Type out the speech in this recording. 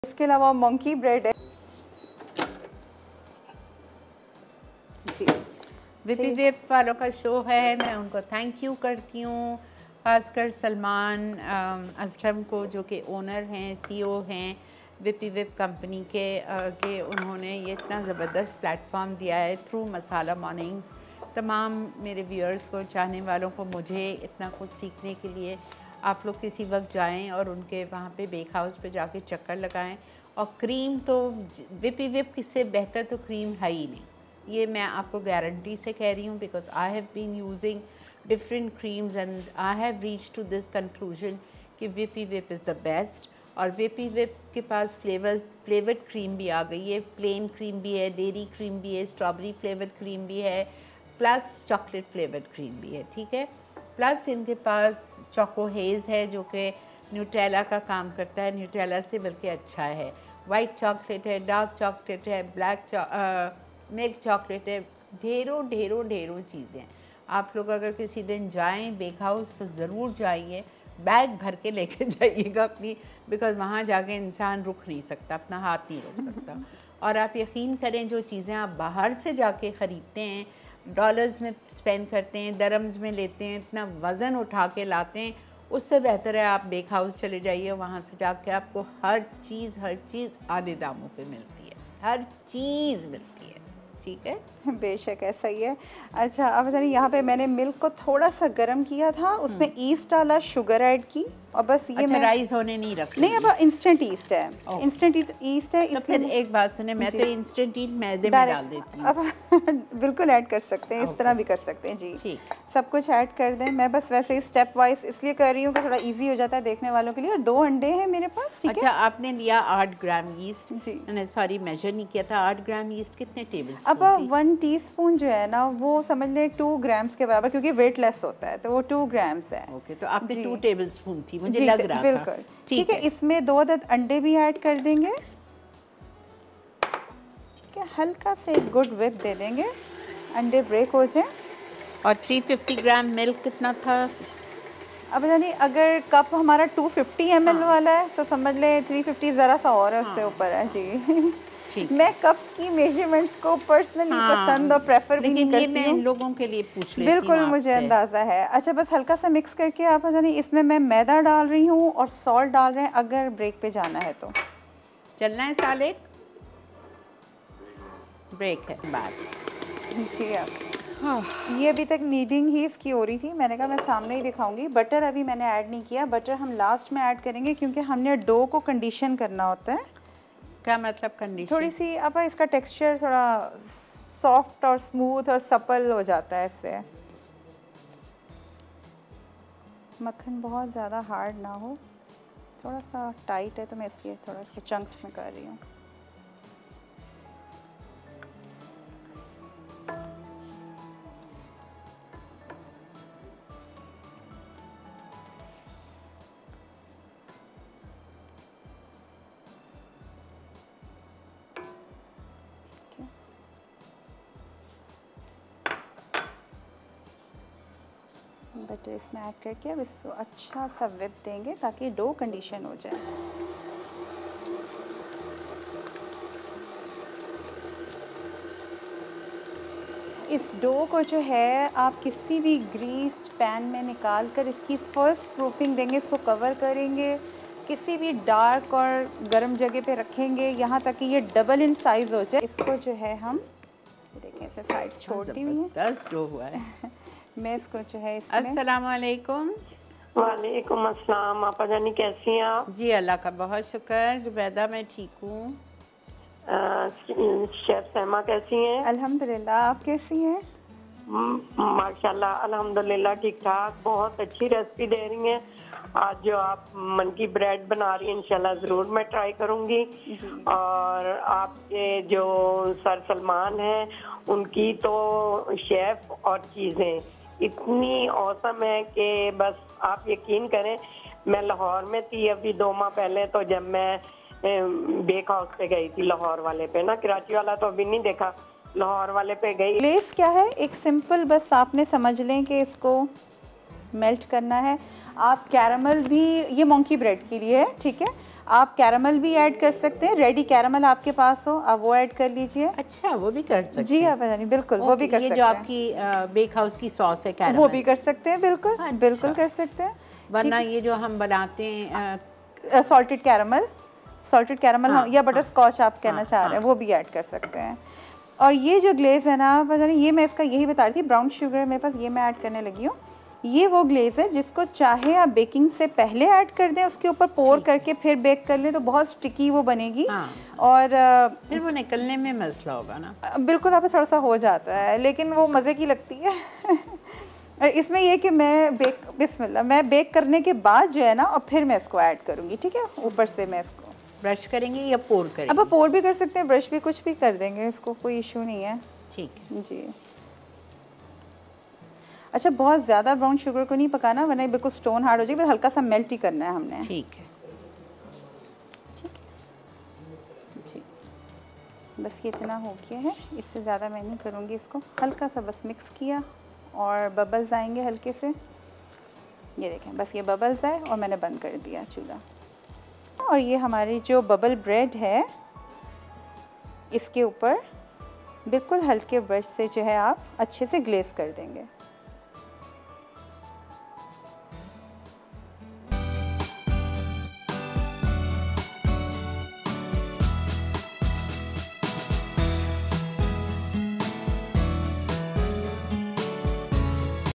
इसके अलावा monkey bread है जी। विपी वेब वालों का शो है, मैं उनको थैंक यू करती हूँ, खासकर सलमान असलम को जो कि ओनर हैं, सीईओ हैं विपी वेब कंपनी के उन्होंने ये इतना ज़बरदस्त प्लेटफॉर्म दिया है थ्रू मसाला मॉर्निंग्स। तमाम मेरे व्यूअर्स को, चाहने वालों को, मुझे इतना कुछ सीखने के लिए आप लोग किसी वक्त जाएं और उनके वहाँ पे बेक हाउस पे जाके चक्कर लगाएं। और क्रीम तो विपी वेब किससे बेहतर तो क्रीम है ही नहीं, ये मैं आपको गारंटी से कह रही हूँ, because I have been using different creams and I have reach to this conclusion कि विपी वेब इज़ द बेस्ट। और विपी वेब के पास फ्लेवर्ड क्रीम भी आ गई है, प्लेन क्रीम भी है, डेयरी क्रीम भी है, स्ट्रॉबेरी फ्लेवर्ड क्रीम भी है, प्लस चॉकलेट फ्लेवर्ड क्रीम भी है, ठीक है। प्लस इनके पास चोको हेज़ है जो कि न्यूटेला का काम करता है, न्यूटेला से बल्कि अच्छा है। वाइट चॉकलेट है, डार्क चॉकलेट है, ब्लैक मिल्क चॉकलेट है, ढेरों ढेरों ढेरों चीज़ें। आप लोग अगर किसी दिन जाएं बेक हाउस तो ज़रूर जाइए, बैग भर के लेके जाइएगा अपनी, बिकॉज़ वहाँ जाके इंसान रुक नहीं सकता, अपना हाथ नहीं रोक सकता। और आप यकीन करें जो चीज़ें आप बाहर से जाके ख़रीदते हैं, डॉलर्स में स्पेंड करते हैं, दरम्स में लेते हैं, इतना वज़न उठा के लाते हैं, उससे बेहतर है आप बेक हाउस चले जाइए, वहाँ से जाके आपको हर चीज़ आधे दामों पे मिलती है, हर चीज़ मिलती है, ठीक है। बेशक है, सही है। अच्छा अब जानिए यहाँ पे मैंने मिल्क को थोड़ा सा गर्म किया था, उसमें ईस्ट डाला, शुगर ऐड की और बस ये अच्छा, मैं राइस होने नहीं रखना। नहीं, अब इंस्टेंट ईस्ट है, इंस्टेंट ईस्ट है। तो फिर एक बात सुने, मैं तो इंस्टेंट ईस्ट मैदे में डाल देती हूँ। अब बिल्कुल ऐड कर सकते हैं, इस तरह भी कर सकते हैं जी, ठीक। सब कुछ ऐड कर दें। मैं बस वैसे ही स्टेप वाइज इसलिए कर रही हूँ कि थोड़ा इजी हो जाता है देखने वालों के लिए। और 2 अंडे हैं मेरे पास, ठीक अच्छा, है। आपने लिया 8 ग्राम ईस्ट जी, मैंने सॉरी मेजर नहीं किया था। 8 ग्राम ईस्ट कितने टेबल अब स्पून थी? 1 टीस्पून जो है ना वो समझ लें 2 ग्राम्स के बराबर, क्योंकि वेटलेस होता है तो वो 2 ग्राम्स है। ओके, तो आपने 2 टेबल स्पून थी, मुझे जी, लग रहा था। बिल्कुल ठीक है। इसमें 2 अदद अंडे भी ऐड कर देंगे, ठीक है। हल्का से एक गुड व्हिप दे देंगे, अंडे ब्रेक हो जाए। और 350 ग्राम मिल्क कितना था? अब जानिए अगर कप हमारा 250 ml वाला है तो समझ लें 350 ज़रा सा और है, उससे ऊपर है जी। ठीक। मैं कप्स की मेजरमेंट्स को पर्सनली पसंद और प्रेफर भी नहीं करती हूँ, मैं इन लोगों के लिए पूछ लेती हूँ, बिल्कुल मुझे अंदाज़ा है। अच्छा बस हल्का सा मिक्स करके आप जानिए इसमें मैं मैदा डाल रही हूँ और सॉल्ट डाल रहे हैं, अगर ब्रेक पे जाना है तो। चलना है सालेक, ब्रेक है बाद जी। आप ये अभी तक नीडिंग ही इसकी हो रही थी, मैंने कहा मैं सामने ही दिखाऊंगी। बटर अभी मैंने ऐड नहीं किया, बटर हम लास्ट में ऐड करेंगे क्योंकि हमने डो को कंडीशन करना होता है। क्या मतलब कंडीशन? थोड़ी सी अब इसका टेक्सचर थोड़ा सॉफ्ट और स्मूथ और सपल हो जाता है इससे। मक्खन बहुत ज़्यादा हार्ड ना हो, थोड़ा सा टाइट है तो मैं इसलिए थोड़ा इसके चंक्स में कर रही हूँ। बटर इसमें ऐड करके अब इसको अच्छा सा व्हिप देंगे ताकि डो कंडीशन हो जाए। इस डो को जो है आप किसी भी ग्रीस्ड पैन में निकाल कर इसकी फर्स्ट प्रूफिंग देंगे, इसको कवर करेंगे, किसी भी डार्क और गर्म जगह पे रखेंगे यहाँ तक कि ये डबल इन साइज़ हो जाए। इसको जो है हम देखें इसे साइड्स छोड़ दी हुई हैं, 10 डो हुआ है। मैं इसको जो है इसमें। अस्सलाम वालेकुम। वालेकुम अस्सलाम। आपा जानी कैसी हैं आप? जी अल्लाह का बहुत शुक्र, जुबैदा मैं ठीक हूँ। शेफ सैमा कैसी हैं? अल्हम्दुलिल्लाह, आप कैसी हैं? माशाल्लाह अल्हम्दुलिल्लाह ठीक ठाक। बहुत अच्छी रेसिपी दे रही हैं आज जो आप मन की ब्रेड बना रही हैं, इंशाल्लाह ज़रूर मैं ट्राई करूँगी। और आपके जो सर सलमान हैं उनकी तो शेफ और चीज़ें इतनी औसम है कि बस आप यकीन करें। मैं लाहौर में थी अभी 2 माह पहले, तो जब मैं बेक हाउस पे गई थी लाहौर वाले पे ना, कराची वाला तो अभी नहीं देखा, लाहौर वाले पे गई। ग्लेज़ क्या है, एक सिंपल बस आपने समझ लें कि इसको मेल्ट करना है। आप कैरामल भी, ये मंकी ब्रेड के लिए है, ठीक है। आप कैरामल भी ऐड कर सकते हैं, रेडी कैरामल आपके पास हो आप वो ऐड कर लीजिए। अच्छा, वो भी कर सकते हैं? जी हाँ जानी, बिल्कुल वो भी कर सकते हैं। ये जो आपकी बेक हाउस की सॉस है कैरामल, वो भी कर सकते हैं, बिल्कुल अच्छा। बिल्कुल कर सकते हैं। वरना ये जो हम बनाते हैं सॉल्टेड कैरामल हाँ, या बटर स्कॉच आप कहना चाह रहे हैं, वो भी ऐड कर सकते हैं। और ये जो ग्लेज़ है ना पता नहीं, ये मैं इसका यही बता रही थी, ब्राउन शुगर मेरे पास, ये मैं ऐड करने लगी हूँ। ये वो ग्लेज़ है जिसको चाहे आप बेकिंग से पहले ऐड कर दें, उसके ऊपर पोर करके फिर बेक कर लें तो बहुत स्टिकी वो बनेगी। हाँ। और फिर वो निकलने में मसला होगा ना। बिल्कुल आप थोड़ा सा हो जाता है, लेकिन वो मज़े की लगती है। और इसमें ये कि मैं बेक करने के बाद जो है ना, और फिर मैं इसको ऐड करूँगी, ठीक है। ऊपर से मैं इसको ब्रश करेंगे या पोर करेंगे? अब आप पोर भी कर सकते हैं, ब्रश भी, कुछ भी कर देंगे, इसको कोई इशू नहीं है। ठीक है जी। अच्छा, बहुत ज़्यादा ब्राउन शुगर को नहीं पकाना वरना बिल्कुल स्टोन हार्ड हो जाएगी, बस हल्का सा मेल्ट ही करना है हमने। ठीक है ठीक है जी, बस ये इतना हो गया है, इससे ज़्यादा मैं नहीं करूँगी इसको। हल्का सा बस मिक्स किया और बबल्स आएंगे हल्के से, ये देखें बस ये बबल्स आए और मैंने बंद कर दिया चूल्हा। और ये हमारी जो बबल ब्रेड है इसके ऊपर बिल्कुल हल्के ब्रश से जो है आप अच्छे से ग्लेज़ कर देंगे।